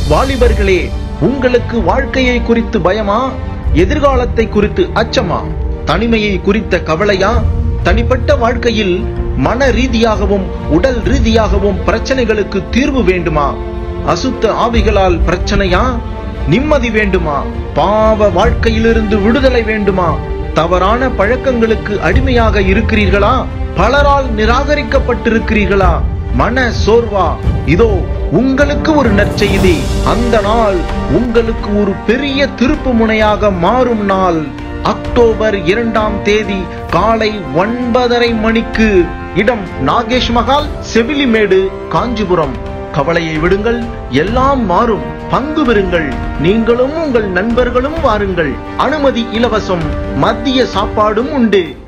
வாலிபர்களே, உங்களுக்கு வாழ்க்கையை குறித்து பயமா? எதிர்காலத்தை குறித்து அச்சமா? தனிமையை குறித்த கவலையா? தனிப்பட்ட வாழ்க்கையில் மன ரீதியாகவும் உடல் ரீதியாகவும் பிரச்சனைகளுக்கு தீர்வு வேண்டுமா? அசுத்த ஆவிகளால் பிரச்சனையா? நிம்மதி வேண்டுமா? பாவ வாழ்க்கையிலிருந்து விடுதலை வேண்டுமா? தவறான பழக்கங்களுக்கு அடிமையாக இருக்கிறீர்களா? பலரால் நிராகரிக்கப்பட்டிருக்கிறீர்களா? மன சோர்வா? இதோ உங்களுக்கு ஒரு நற்செய்தி. அந்த நாள் உங்களுக்கு ஒரு பெரிய திருப்பு முனையாக மாறும் நாள். அக்டோபர் 2ஆம் தேதி காலை 9:30 மணிக்கு. இடம் நாகேஷ் மஹால், செவிலிமேடு, காஞ்சிபுரம். கவலையை விடுங்கள், எல்லாம் மாறும். பங்கு பெறுங்கள். நீங்களும் உங்கள் நண்பர்களும் வாருங்கள். அனுமதி இலவசம். மதிய சாப்பாடும் உண்டு.